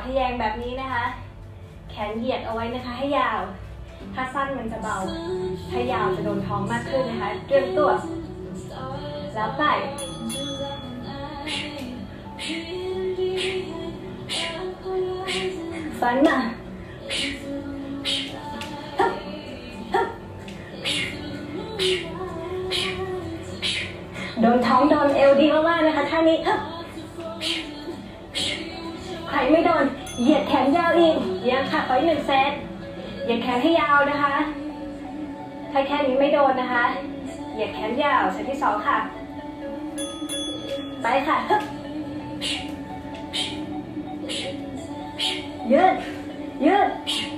ะแยงแบบนี้นะคะแขนเหยียดเอาไว้นะคะให้ยาวถ้าสั้นมันจะเบาถ้ายาวจะโดนท้องมากขึ้นนะคะเตรียมตัวแล้วไปฟันมาโดนท้องโดนเอวดีมากๆนะคะท่านี้ใครไม่โดนเหยียดแขนยาวอีกยังค่ะไป1 เซตเหยียดแขนให้ยาวนะคะถ้าแค่นี้ไม่โดนนะคะเหยียดแขนยาวเซตที่2ค่ะไปค่ะยืด